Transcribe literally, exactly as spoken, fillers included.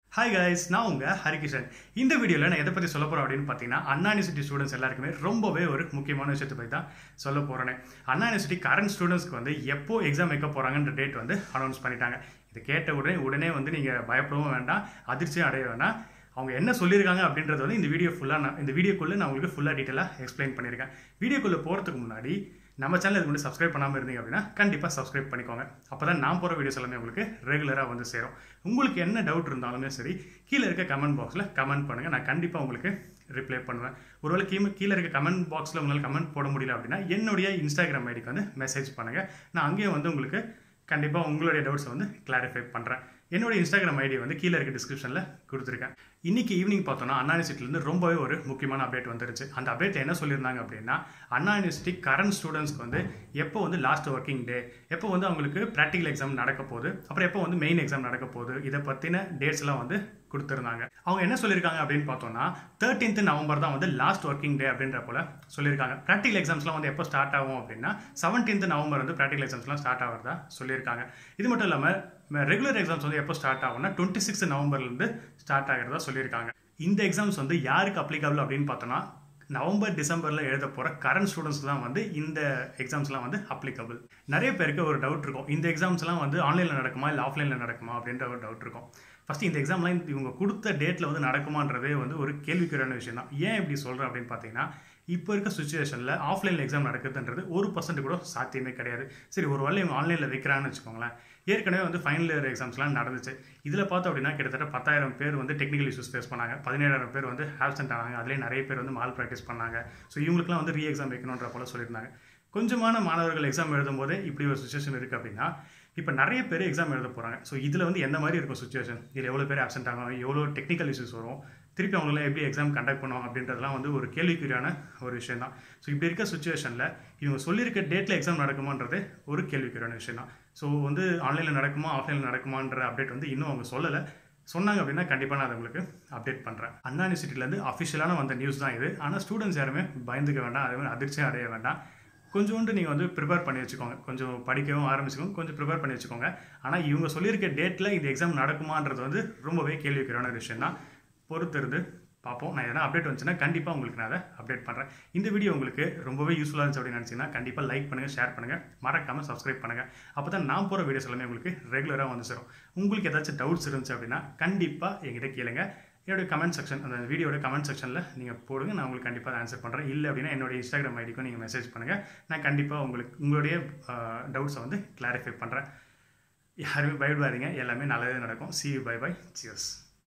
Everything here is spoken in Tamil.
Hi guys, நான் உங்க ஹரிகிருஷ்ணன். இந்த வீடியோல நான் எதை பத்தி சொல்ல போறேன் அப்படின்னு பார்த்தீங்கன்னா, அண்ணா யூனிவர்சிட்டி ஸ்டூடண்ட்ஸ் எல்லாருக்குமே ரொம்பவே ஒரு முக்கியமான விஷயத்தை பத்தி தான் சொல்ல போறேன். அண்ணா யூனிவர்சிட்டி கரண்ட் ஸ்டூடண்ட்ஸ்க்கு வந்து எப்போ எக்ஸாம் வைக்க போறாங்கன்ற டேட் வந்து அனௌன்ஸ் பண்ணிட்டாங்க. இதை கேட்ட உடனே உடனே வந்து நீங்க பயப்படவும் வேண்டாம், அதிர்ச்சியும் அடைய வேண்டாம். அவங்க என்ன சொல்லியிருக்காங்க அப்படின்றது வந்து இந்த வீடியோ ஃபுல்லாக நான் இந்த வீடியோக்குள்ளே நான் உங்களுக்கு ஃபுல்லாக டீட்டெயிலாக எக்ஸ்பிளைன் பண்ணியிருக்கேன். வீடியோக்குள்ளே போகிறதுக்கு முன்னாடி நம்ம சேனல் இதுக்கு முன்னாடி சப்ஸ்கிரைப் பண்ணாமல் இருந்தீங்க அப்படின்னா கண்டிப்பாக சப்ஸ்கிரைப் பண்ணிக்கோங்க. அப்போ தான் நான் போகிற வீடியோஸ் எல்லாமே உங்களுக்கு ரெகுலராக வந்து சேரும். உங்களுக்கு என்ன டவுட் இருந்தாலுமே சரி, கீழே இருக்க கமெண்ட் பாக்ஸில் கமெண்ட் பண்ணுங்கள். நான் கண்டிப்பாக உங்களுக்கு ரிப்ளை பண்ணுவேன். ஒருவேளை கீழே கீழே இருக்க கமெண்ட் பாக்ஸில் உங்களால் கமெண்ட் போட முடியல அப்படின்னா என்னுடைய இன்ஸ்டாகிராம் ஐடிக்கு வந்து மெசேஜ் பண்ணுங்கள். நான் அங்கேயே வந்து உங்களுக்கு கண்டிப்பாக உங்களுடைய டவுட்ஸை வந்து கிளாரிஃபை பண்ணுறேன். என்னோட இன்ஸ்டாகிராம் ஐடி வந்து கீழே இருக்க டிஸ்கிரிப்ஷனில் கொடுத்துருக்கேன். இன்னைக்கு ஈவினிங் பார்த்தோன்னா அண்ணா யூனிவர்சிட்டிலேருந்து ரொம்பவே ஒரு முக்கியமான அப்டேட் வந்துருச்சு. அந்த அப்டேட்டில் என்ன சொல்லியிருந்தாங்க அப்படின்னா, அண்ணா யூனிவர்சிட்டி கரண்ட் ஸ்டூடெண்ட்ஸ்க்கு வந்து எப்போ வந்து லாஸ்ட் ஒர்க்கிங் டே, எப்போ வந்து அவங்களுக்கு ப்ராக்டிகல் எக்ஸாம் நடக்க போகுது, அப்புறம் எப்போ வந்து மெயின் எக்ஸாம் நடக்க போகுது, இதை பற்றின டேட்ஸ் எல்லாம் வந்து கொடுத்துருந்தாங்க. அவங்க என்ன சொல்லியிருக்காங்க அப்படின்னு பார்த்தோம்னா, தேர்ட்டீன்த் நவம்பர் தான் வந்து லாஸ்ட் ஒர்க்கிங் டே அப்படின்ற போல சொல்லியிருக்காங்க. ப்ராக்டிகல் எக்ஸாம்ஸ்லாம் வந்து எப்போ ஸ்டார்ட் ஆகும் அப்படின்னா, செவன்டீன்த் நவம்பர் வந்து ப்ராக்டிகல் எக்ஸாம்ஸ்லாம் ஸ்டார்ட் ஆகிறதா சொல்லியிருக்காங்க. இது மட்டும் இல்லாமல் ரெகுலர் எக்ஸாம்ஸ் வந்து எப்போ ஸ்டார்ட் ஆகும்னா டுவெண்ட்டி சிக்ஸ் நவம்பர்லேருந்து ஸ்டார்ட் ஆகிறதா சொல்லியிருக்காங்க. இந்த எக்ஸாம்ஸ் வந்து யாருக்கு அப்ளிகபிள் அப்படின்னு பார்த்தோன்னா, நவம்பர் டிசம்பரில் எழுத போகிற கரண்ட் ஸ்டூடெண்ட்ஸ் தான் வந்து இந்த எக்ஸாம்ஸ்லாம் வந்து அப்ளிகபிள். நிறைய பேருக்கு ஒரு டவுட் இருக்கும், இந்த எக்ஸாம்ஸ்லாம் வந்து ஆன்லைனில் நடக்குமா இல்லை ஆஃப்லைனில் நடக்குமா அப்படின்ற ஒரு டவுட் இருக்கும். ஃபஸ்ட்டு இந்த எக்ஸாம்லாம் இவங்க கொடுத்த டேட்டில் வந்து நடக்குமான்றதே வந்து ஒரு கேள்விக்குறியான விஷயம் தான். ஏன் இப்படி சொல்கிறேன் அப்படின்னு பார்த்தீங்கன்னா, இப்போ இருக்க சுச்சுவேஷனில் ஆஃப்லைனில் எக்ஸாம் நடக்குதுன்றது ஒரு பர்சன்ட் கூட சாத்தியமே கிடையாது. சரி, ஒரு வேளை இவங்க ஆன்லைனில் வைக்கிறாங்கன்னு வச்சுக்கோங்களேன். ஏற்கனவே வந்து ஃபைனல் இயர் எக்ஸாம்ஸ்லாம் நடந்துச்சு. இதில் பார்த்தோம் அப்படின்னா கிட்டத்தட்ட பத்தாயிரம் பேர் வந்து டெக்னிக்கல் இஷ்யூஸ் ஃபேஸ் பண்ணாங்க, பதினேழாயிரம் பேர் வந்து ஆப்சென்ட் ஆனாங்க, அதுலேயே நிறைய பேர் வந்து மால் ப்ராக்டிஸ் பண்ணாங்க. ஸோ இவங்களுக்குலாம் வந்து ரீ எக்ஸாம் வைக்கணுன்ற போல சொல்லியிருந்தாங்க. கொஞ்சமான மாணவர்கள் எக்ஸாம் எழுதும் போதே இப்படி ஒரு சுச்சுவேஷன் இருக்குது அப்படின்னா, இப்போ நிறைய பேர் எக்ஸாம் எழுத போகிறாங்க. ஸோ இதில் வந்து எந்த மாதிரி இருக்கும் சுச்சுவேஷன், இதில் எவ்வளோ பேர் ஆப்சென்ட் ஆகும், எவ்வளோ டெக்னிக்கல் இஷ்யூஸ் வரும், திருப்பி அவங்களாம் எப்படி எக்ஸாம் கண்டக்ட் பண்ணுவாங்க அப்படின்றதுலாம் வந்து ஒரு கேள்விக்குறியான ஒரு விஷயம் தான். ஸோ இப்படி இருக்க சுச்சுவேஷனில் இவங்க சொல்லியிருக்க டேட்டில் எக்ஸாம் நடக்குமான்றது ஒரு கேள்விக்குறியான விஷயம் தான். ஸோ வந்து ஆன்லைனில் நடக்குமா ஆஃப்லைனில் நடக்குமான்ற அப்டேட் வந்து இன்னும் அவங்க சொல்லலை. சொன்னாங்க அப்படின்னா கண்டிப்பாக நான் அதை உங்களுக்கு அப்டேட் பண்ணுறேன். அண்ணா யூனிவர்சிட்டிலேருந்து அஃபிஷியலான வந்த நியூஸ் தான் இது. ஆனால் ஸ்டூடெண்ட்ஸ் யாருமே பயந்துக்க வேண்டாம், அதே மாதிரி அதிர்ச்சியும் அடைய வேண்டாம். கொஞ்சோண்டு நீங்கள் வந்து ப்ரிப்பேர் பண்ணி வச்சுக்கோங்க, கொஞ்சம் படிக்கவும் ஆரம்பிச்சுக்கோங்க, கொஞ்சம் ப்ரிப்பேர் பண்ணி வச்சுக்கோங்க. ஆனால் இவங்க சொல்லியிருக்க டேட்டில் இந்த எக்ஸாம் நடக்குமான்றது வந்து ரொம்பவே கேள்விக்குறியான விஷயம் தான். பொறுத்திருந்து பார்ப்போம். நான் எதனா அப்டேட் வந்துச்சுன்னா கண்டிப்பாக உங்களுக்கு நான் அதை அப்டேட் பண்ணுறேன். இந்த வீடியோ உங்களுக்கு ரொம்பவே யூஸ்ஃபுல்லாக இருந்துச்சு அப்படின்னு நினச்சிங்கன்னா கண்டிப்பாக லைக் பண்ணுங்கள், ஷேர் பண்ணுங்கள், மறக்காமல் சப்ஸ்கிரைப் பண்ணுங்கள். அப்போ தான் நான் போகிற வீடியோஸ் எல்லாமே உங்களுக்கு ரெகுலராக வந்து சேரும். உங்களுக்கு ஏதாச்சும் டவுட்ஸ் இருந்துச்சு அப்படின்னா கண்டிப்பாக என்கிட்ட கேளுங்க. என்னோட கமெண்ட் செக்ஷன், அந்த வீடியோட கமெண்ட் செக்ஷனில் நீங்கள் போடுங்க, நான் உங்களுக்கு கண்டிப்பாக ஆன்சர் பண்ணுறேன். இல்லை அப்படின்னா என்னோட இன்ஸ்டாகிராம் ஐடிக்கும் நீங்கள் மெசேஜ் பண்ணுங்கள். நான் கண்டிப்பாக உங்களுக்கு உங்களுடைய டவுட்ஸை வந்து கிளாரிஃபை பண்ணுறேன். யாருமே பயப்படாதீங்க, எல்லாமே நல்லதே நடக்கும். See you, bye bye, cheers.